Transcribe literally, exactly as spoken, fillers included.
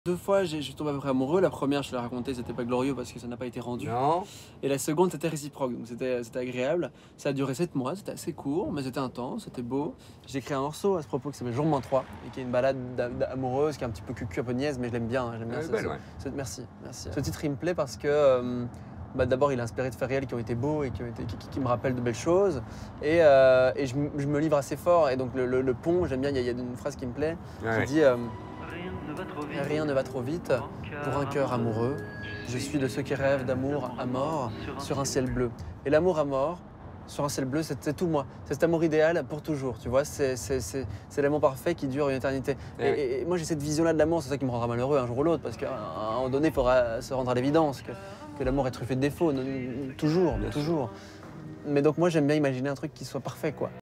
Deux fois, j'ai je suis tombé à peu près amoureux. La première, je te l'ai raconté, c'était pas glorieux parce que ça n'a pas été rendu. Non. Et la seconde, c'était réciproque, donc c'était c'était agréable. Ça a duré sept mois, c'était assez court, mais c'était intense, c'était beau. J'ai écrit un morceau à ce propos qui s'appelle Jour moins trois et qui est une balade d'a- d'a- amoureuse, qui est un petit peu cucu, un peu niaise, mais je l'aime bien. hein, J'aime bien Elle est ce- belle, ce- ouais. ce- merci, merci. Ce titre, il me plaît parce que euh, bah, d'abord, il est inspiré de faits réels qui ont été beaux et qui, ont été, qui, qui- qui me rappellent de belles choses. Et, euh, et je, m- je me livre assez fort. Et donc, le, le- le pont, j'aime bien, il y, a il y a une phrase qui me plaît Ouais. qui dit euh, Rien ne va trop vite. Rien ne va trop vite pour un cœur amoureux. Je suis de ceux qui rêvent d'amour à mort sur un ciel bleu. Et l'amour à mort sur un ciel bleu, c'est c'est tout moi. C'est cet amour idéal pour toujours, tu vois. C'est c'est- c'est- c'est l'amour parfait qui dure une éternité. Et, Ouais. et- et moi, j'ai cette vision-là de l'amour, c'est ça qui me rendra malheureux un jour ou l'autre, parce qu'à un moment donné, il faudra se rendre à l'évidence que, que l'amour est truffé de défauts, non- toujours, Bien sûr. toujours. Mais donc moi, j'aime bien imaginer un truc qui soit parfait, quoi.